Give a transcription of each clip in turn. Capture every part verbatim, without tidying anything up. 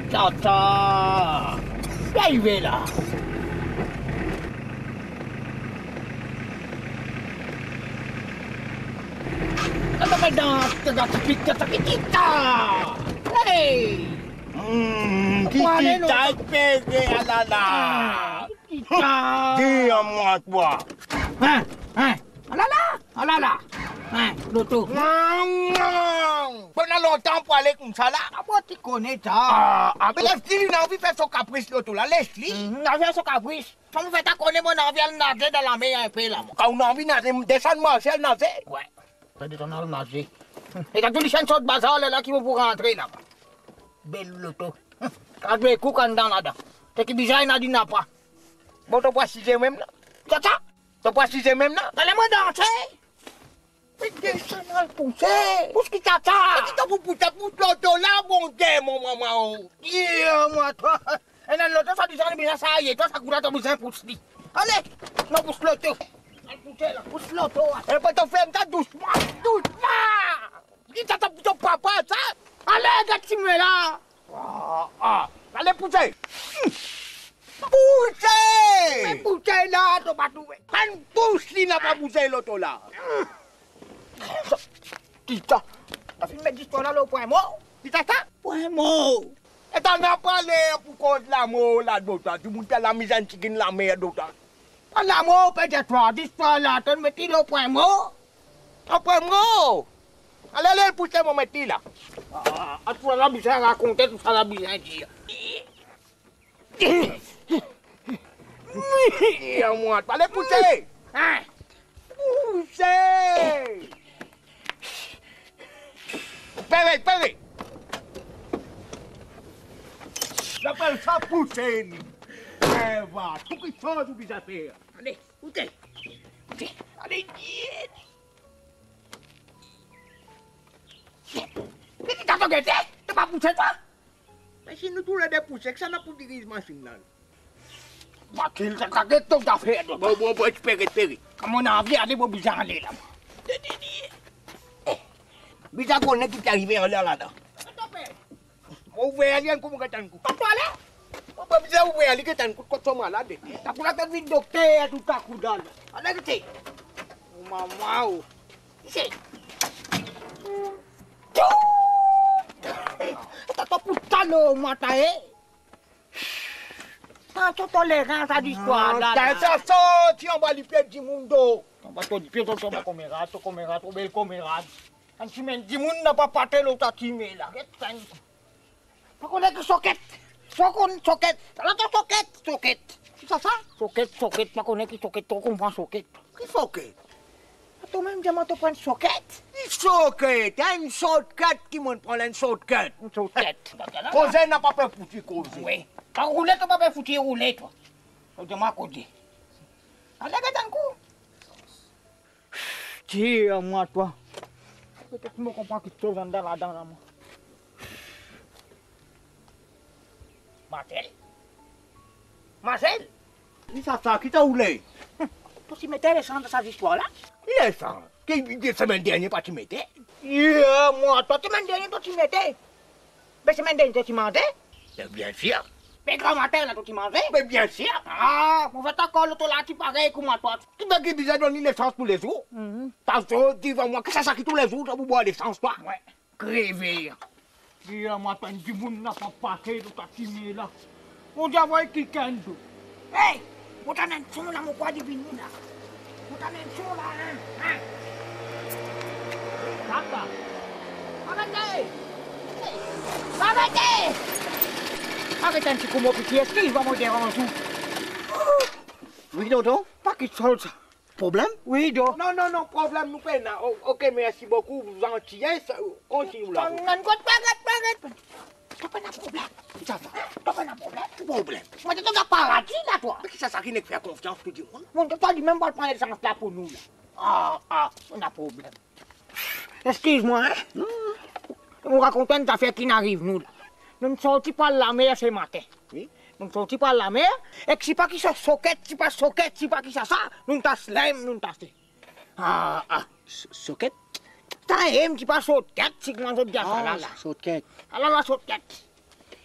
Tata, c'est arrivé là. Kadang-kadang tengah kita sakit kita. Hey. Hmm, kita pege alala. Kita. Dis-moi toi. Hein, hein. Alala, alala. Hein, l'auto. Pendant longtemps pour aller comme ça là. Ah bon, tu connais ça. Ah, ah, mais Leslie, il a envie de faire son caprice l'auto là, Leslie. On a fait son caprice. Ça me fait ta connaître mon envie de nager dans la mer un peu là. Quand on a envie de nager, descendre Marcel nager. Ouais. Ça dit on a nager. Et t'as tous les chaînes de bazar là qui vont pour rentrer là. Belle l'auto. Quand tu écoutes quand dans là-dedans. T'es qui bizarre, il n'a dit n'a pas. Bon, t'as pas sixié même là. C'est ça? T'as pas sixié même là. Allez-moi danser. Mais descends mal poussé. Pousse qui t'attend. Qui t'a pour pousser pour l'auto là, mon Dieu, mon maman. Dis-moi toi. Et dans l'auto, ça dit ça, mais ça y est. Toi, ça coûte à ton besoin pour se dire. Allez, non, pousse l'auto. Allez, pousse là, pousse l'auto. Elle peut te faire ça doucement, doucement. Qui t'attend pour ton papa, ça? Allez, gars, tu me là. Ah, ah. Allez, poussez. Poussez. Mais poussez là, tu vas trouver. Un pouce, il n'a pas poussé l'auto là. Tita, t'as fait mettre l'histoire là au point mot? Tita, ça? Point mot. Et t'en as parlé pour cause de l'amour là, d'autres. Tu montes la mise en chicken la mer, d'autres. Pas l'amour, peut-être, l'histoire là, tu me mets au point mot. Au point mot. Allez, allez, poussez mon métier là. Ah, à toi là, bien raconter, tout ça là, bien dire. Oui, à moi, allez, poussez. Hein? Poussez. Pérez, pérez. J'appelle ça pousser. Eh, va, tout qui change, tout qui s'affaire. Allez, écoutez. Écoutez, allez, viens. Mais tu t'as regardé? Tu pas poussé toi? Mais si nous tous les deux poussés, que ça n'a pas de dirige machine là. Mathilde, t'as regardé tout à fait. Bon, bon, bon, espérez, espérez. Comme on a envie d'aller pour bizarre aller là. Bizarre qu'on est qui est arrivé en l'air là-dedans. On va aller en comme un coup. Pas toi là? On va bizarre, on va aller en coup de comme malade. T'as pour la tête de docteur tout à coup d'âne. Allez, écoutez. Oh, maman, ici. T'as pas pour talon, moi, t'as eh? T'as tout tolérant, ça d'histoire là. T'as ça sorti en bas du pied du monde. On va te dire, tu es un camarade, tu camarade, tu bel camarade. Quand tu m'as dit, moun n'a pas parté l'autre timé là. Pas qu'on est que socket. Socket, socket. Là, t'as socket, socket. C'est ça ça? Socket, socket, pas qu'on est que socket, tu comprends socket. Qui socket? Toi-même, dis-moi, tu prends socket. Socket, t'as une shortcut qui me prend une shortcut. Une socket. Causer n'a pas peur pour tu causer. Oui. Quand rouler, tu n'as pas foutu rouler, toi. Tu m'as côté. Allez, regarde un coup. Tiens, moi, toi. Peut-être que tu me comprends que tu es dans la dent, là, moi. Marcel? Marcel? Qui ça, ça, qui t'a roulé? Tu t'y mettais les chants de cette histoire-là? Qui est ça? Qui dit semaine dernière, pas tu mettais? Yeah, moi, toi, semaine dernière, toi, tu mettais. Mais semaine dernière, toi, tu mangeais? Bien sûr. Mais grand-matin, là, toi, tu mangeais? Mais bien sûr. Ah, on va t'accorder l'auto là, tu pareil comme moi, toi. Tu veux qu'il dise donner l'essence tous les jours? T'as ça, dis-moi, que ça, ça qui tous les jours, tu vas boire l'essence, toi? Ouais. Gréver. Yeah, moi, toi, du monde n'a pas passé de ta timée, là. On dit avoir quelqu'un d'autre. Hey! On t'en a un son là, mon quoi de vinu là. On t'en a un son là, hein? Hein? Papa! Arrêtez! Arrêtez! Arrêtez un petit coup, mon petit, est-ce qu'il va me déranger? Oui, Dodo? Pas qu'il chose ça. Problème? Oui, Do. Non, non, non, problème, nous prenons. Oh, ok, merci beaucoup, vous en tirez, continue là. Non, non, non, pas de T'as pas de problème. Ça va? T'as pas de problème. Problème. Moi, tu t'as paradis là, toi. Mais qui ça, ça qui n'est que faire confiance, tout le monde? Mon toi, lui même pas prendre l'essence là pour nous, là. Ah, ah, on a problème. Excuse-moi, hein? Mmh. On raconte une affaire qui n'arrive, nous, là. Nous ne sortis pas de la mer ce matin. Oui? Nous ne sortis pas de la mer, et que si pas qui ça socket, si pas socket, si pas qui ça ça, nous ne tasse l'aime, nous ne tasse. Ah, ah. Socket? T'as un aime qui pas socket, si comment je dis ça, là, là. Socket. Alors, la socket.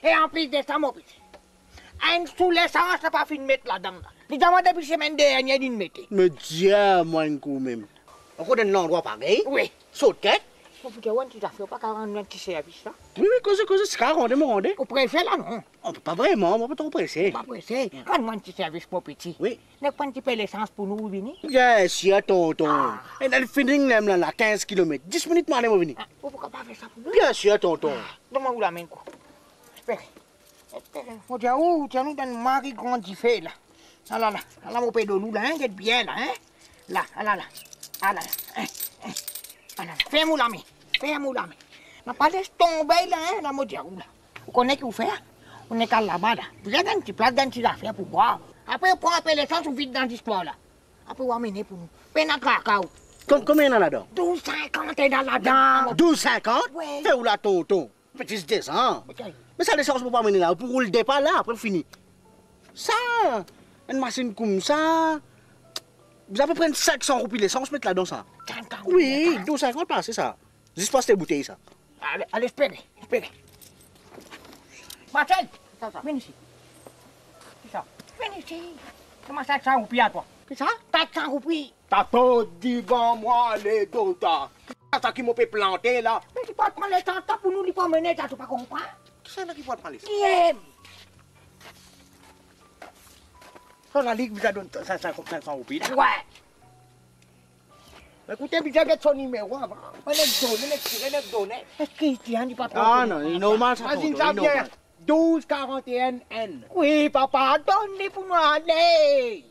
Et en plus de ça, mon petit, un sous l'essence n'a pas fini de mettre là-dedans. Les gens depuis semaine dernière, ils mettent. Mais Dieu, moi, un coup même. On connaît un endroit pareil. Oui. Saute tête. Vous pouvez voir, tu as fait pas quarante un petit service là. Oui, oui, cause, cause, c'est quarante, me rendez. Au préfet là, non. On peut pas vraiment, on peut trop presser. Pas pressé. Quand un petit service, mon petit. Oui. N'est pas un petit peu l'essence pour nous venir. Bien sûr, tonton. Et dans le feeling, là, là, quinze kilomètres. dix minutes, moi, on venir. Vous pouvez pas faire ça pour nous. Bien sûr, tonton. Donne-moi la main, quoi. Espère. Espère. Faut dire où, tiens, nous, dans le mari grandi fait, là. Ah là, là. Ah là, mon père de nous, là, hein, get bien, là, hein. Là, ah là, là. Ah là, là. Hein, hein. Ah là, là. Fais-moi la main. Fais-moi la main. n'a pas laissé tomber là, hein, la modiaou là. Vous connaissez ce qu'il faut faire? On est qu'à là-bas là. Vous avez un petit place, un petit affaire pour boire. Après, on prend un peu l'essence, on vide dans l'histoire là. Après, on va amener pour nous. Peine à cacao. Combien il y en a là-dedans? douze cinquante est dans là-dedans. douze cinquante? Oui. Fais où la tonton? Petit descend. Mais ça, l'essence, on ne peut pas amener là. Pour rouler le départ là, après, fini. Ça, une machine comme ça. Vous avez pris cinq cents roupies l'essence, mettre là-dedans ça. Oui, douze cinquante pas, c'est ça. Juste pas cette bouteille ça. Allez, allez, espérez, espérez. Marcel, viens ici. C'est ça. Viens ici. Comment ça, cent roupies à toi? C'est ça? quatre cents roupies. T'as tout dit devant moi, les dotas. C'est ça qui m'a fait planter là. Mais tu peux prendre l'essence pour nous, les promener, ça, tu pas comprendre? Qui c'est là qui va prendre l'essence? Qui aime? Ça, la ligue vous a donné cinq cents roupies là. Ouais. Écoutez, vous avez son numéro avant. On est donné, on est donné. Est-ce qu'il tient du patron? Ah non, il est normal ça. Vas-y, ça vient. douze quarante et un N. Oui, papa, donne-les pour nous aller.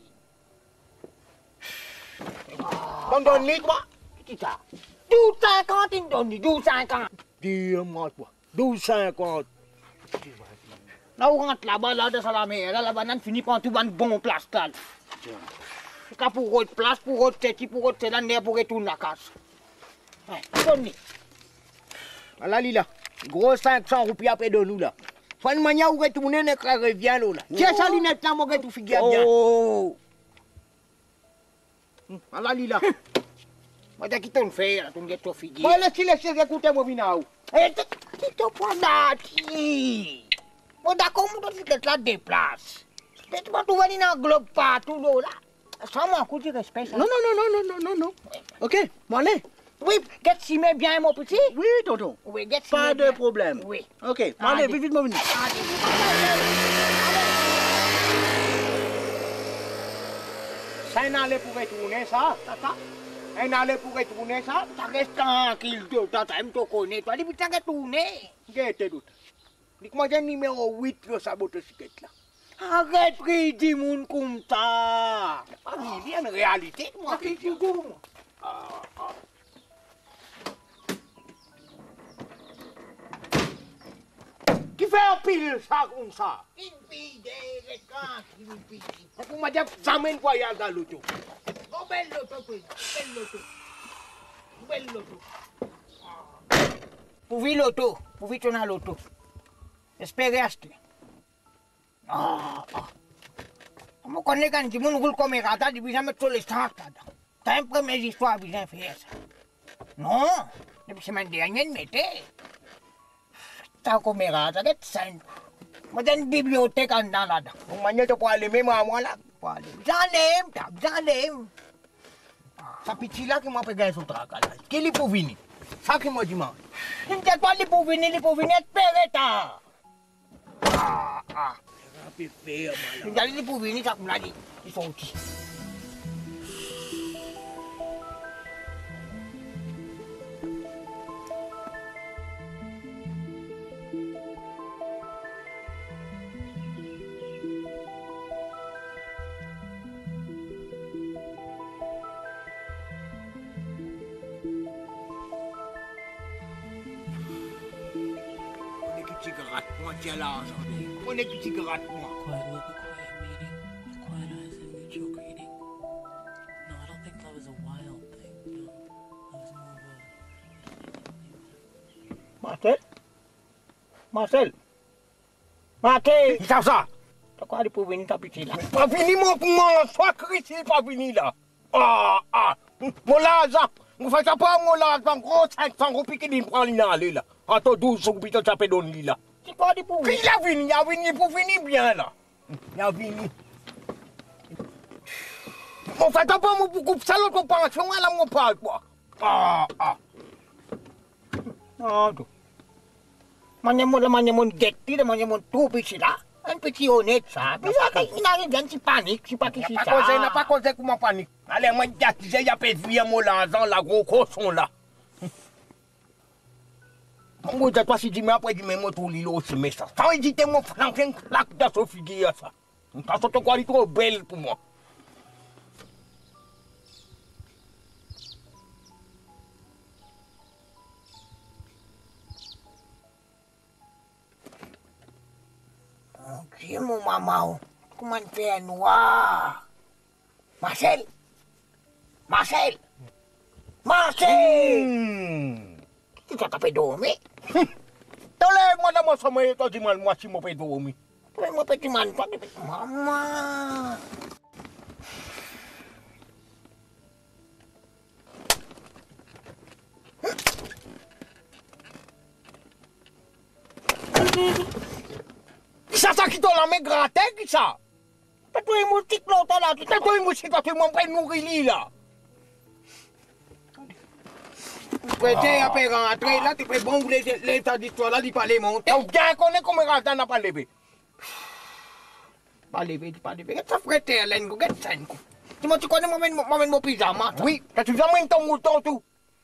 Donc donne-les toi. Qui ça? douze cinquante, il me donne douze cinquante. Dis-moi toi. douze cinquante. Là, on rentre là-bas, là, dans la mer, là, la banane finit par tout une bonne place, là. C'est qu'à pour autre place, pour autre tête, pour autre tête, là, pour retourner la casse. Ouais, donne-les. Voilà, Lila. Gros cinq cents roupies après de nous là. Faut une manière où retourner, ne revient là. Tiens, ça, l'inette là, mon gars, tout figure bien. Oh. Voilà, Lila. Moi, t'as quitté une fée, là, ton gars, tout figure. Moi, laissez les écouter, moi, vina. Eh, tu te prends là, ti. Bon, d'accord, moi, tu te là déplace. Tu vas tout venir dans le globe partout, là. Ça m'a un coup de respect, ça. Non, non, non, non, non, non, non, non. Ok, moi, allez. Oui, get si met bien, mon petit. Oui, tonton. Oui, get si Pas met de bien. problème. Oui. Ok, moi, allez, Allez. vite, vite, moi, venez. Ça, un aller pour retourner, ça. Tata, Un aller pour retourner, ça. ça reste tranquille, toi, tata, me te connais, toi, dis, putain, que tourner. Gâtez doute. Dis-moi, j'ai le numéro huit de sa motocyclette, là. Arrête, pris, dis, moun, comme ça. Ah, il y a une réalité, moi. Arrête, dis, goût. Qui fait un pile, ça, comme ça? Une fille, des tranquille, une fille. Vous m'avez dit, ça mène voyage dans l'auto. Oh, belle loto, puis, belle loto. Belle loto. Pour vivre l'auto, pour vivre tourner à l'auto. Espérez acheter. Ah, ah. Je connais quand tu me roules comme un rata, tu viens mettre sur les stands là-dedans. T'as une première histoire, tu viens faire ça. Non, depuis la semaine dernière, mettez. T'as comme un rata, c'est simple. Moi, j'ai une bibliothèque en dedans là-dedans. Vous m'avez dit, pour aller même à moi, là. J'enlève, t'as, j'enlève. Ça petit là qui m'a fait gagner son travail. Qui est pour venir? Ça qui m'a dit, moi. Je ne sais pas les pour venir, les pour venir, espérez ça. Ah, ah. Ça fait faire, Je vais aller pour venir, ça me l'a dit. Ils sont outils. On est qui gratte, moi, tiens là, aujourd'hui. On est qui gratte, moi. Quiet, look, a quiet meeting, a quiet eyes and mutual greeting. No, I don't think that was a wild thing. No, that was more of a. Marcel? Marcel? Marcel? Qui ça, ça? T'as quoi aller pour venir, ta petite là? Pas fini, mon mon, sois Christy, pas fini, là. Ah, ah. Mon laza. Vous faites ça pas, mon laza, gros cinq cents roupies qui dit prendre l'île, là. Attends, douze roupies, tu as fait donner là. Tu tu parles pour Puis il a venu, il a venu pour finir bien là. Il a venu. Mon fait, t'as pas mon beaucoup de salon de pension, là, mon parle quoi. Ah, ah. Aduh. Mana mo mana mo getti, mana mo tubi sila. Un petit honnête ça. Mais ça, il arrive dans si panique, si pas qui Il si n'a pas ça. causé, il n'a pas causé comment panique. Allez, moi, il y a il y a pas vu mon l'argent, la gros cochon là. Moi, je toi si dis moi après dis moi tout l'île aussi mais ça. Sans hésiter mon flanc une claque dans ce figure ça. Ça sont quoi il trop belle pour moi. Dieu mon maman, comment faire noir? Marcel, Marcel, Marcel. Hmm. Tu t'as tapé dormir? Tolè, moi dans mon sommeil, toi dis-moi moi si mon père dormi. Toi, mon petit man, toi, tu fais maman. Ça ça qui t'a la main grattée qui ça? Toi, tu es moustique longtemps là, tu T'as toi une musique quand tu m'en prends nourrir là. prêté à faire rentrer là, tu fais bon l'état d'histoire là, il parlait monter. Donc bien qu'on est comme un n'a pas levé. Pas levé, pas levé. Ça prêté à l'engo, qu'est-ce que c'est? Tu m'as tu connais mon mon pyjama? Oui, t'as tu jamais ton mouton tout.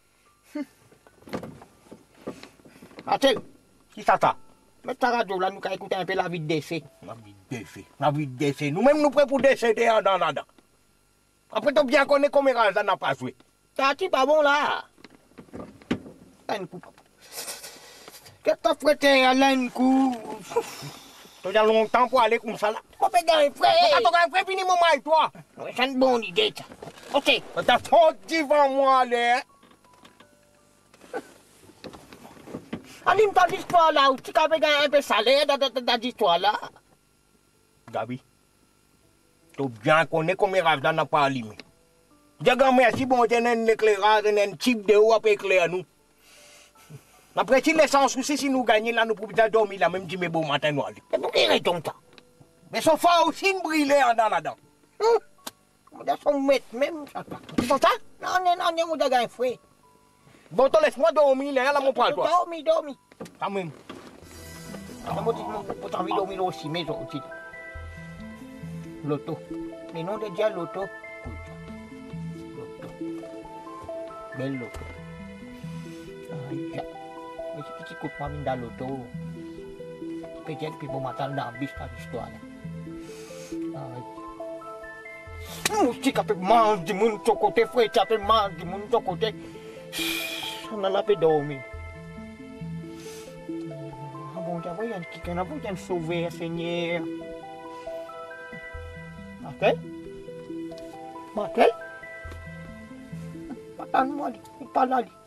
Marcel, Qui ça ça? mets ta radio là, nous allons écouter un peu la vie de décès. La vie de décès, la vie de décès. Nous-mêmes nous prêts pour décéder en dans là-dedans. Après t'as bien qu'on est comme un n'a pas joué. T'as tu pas bon là? Un coup. Qu'est-ce que t'as prêté à l'engo? Tu as longtemps pour aller comme ça là. On peut gagner frère. T'as ton frère fini mon maï toi. C'est une bonne idée ça. Ok. T'as trop devant moi là. Alim ta l'histoire là, tu peux gagner un peu salaire dans l'histoire là. Gabi, tu bien connais comme un n'a pas allumé. Je dis merci bon Dieu un éclairage, un type de haut à éclairer nous. Après si l'essence aussi si nous gagnons là nous pouvons déjà dormir là même si mes beaux matin nous aller. Mais pour qui raison ça? Mais son phare aussi une brûlée en dans là-dedans. On a son maître même ça. Tu vois ça? Non, non, non, on a gagné frère. Bon, toi laisse-moi dormir là, là mon poil toi. Dormi, dormi. Quand même. On a dit que tu as envie de dormir aussi, mais aussi. Loto. Le nom de Dieu, Loto. Loto. Belle Loto. Aïe. Mais si tu écoutes moi, dans Loto, peut-être que bon matin, dans la biche, dans l'histoire. Aïe. Moustique a fait mange du monde de côté, frère, tu as fait mange du monde de côté. On a la fait dormir. Ah bon, j'avoue, il y a quelqu'un qui a voulu sauver, Seigneur. Martel? Martel? Attends-moi, il parle là.